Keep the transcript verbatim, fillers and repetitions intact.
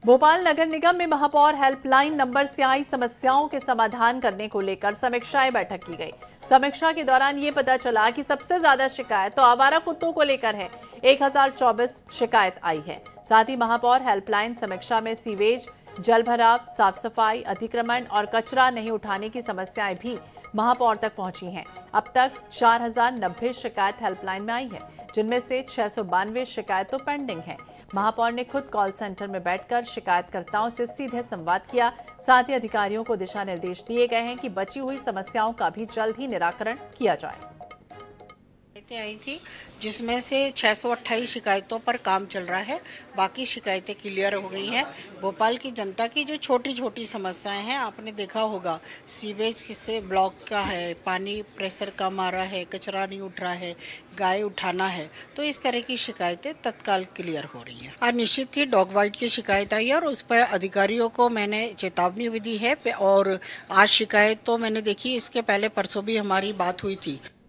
भोपाल नगर निगम में महापौर helpline number से आई समस्याओं के समाधान करने को लेकर समीक्षाएं बैठक की गई। समीक्षा के दौरान ये पता चला कि सबसे ज्यादा शिकायत तो आवारा कुत्तों को लेकर है। एक हजार चौबीस शिकायत आई है। साथ ही महापौर हेल्पलाइन समीक्षा में सीवेज, जल भराव, साफ सफाई, अतिक्रमण और कचरा नहीं उठाने की समस्याएं भी महापौर तक पहुंची हैं। अब तक चार हजार नब्बे शिकायत हेल्पलाइन में आई है, जिनमें से छह सौ बानवे शिकायत तो पेंडिंग है। महापौर ने खुद कॉल सेंटर में बैठकर शिकायतकर्ताओं से सीधे संवाद किया। साथ ही अधिकारियों को दिशा निर्देश दिए गए हैं कि बची हुई समस्याओं का भी जल्द ही निराकरण किया जाए। आई थी जिसमें से छह सौ अट्ठाईस शिकायतों पर काम चल रहा है। बाकी शिकायतें क्लियर हो गई हैं। भोपाल की जनता की जो छोटी छोटी समस्याएं हैं, आपने देखा होगा सीवेज किससे ब्लॉक का है, पानी प्रेशर कम आ रहा है, कचरा नहीं उठ रहा है, गाय उठाना है, तो इस तरह की शिकायतें तत्काल क्लियर हो रही हैं। आज निश्चित ही डॉग बाइट की शिकायत आई है और उस पर अधिकारियों को मैंने चेतावनी भी दी है। और आज शिकायत तो मैंने देखी, इसके पहले परसों भी हमारी बात हुई थी।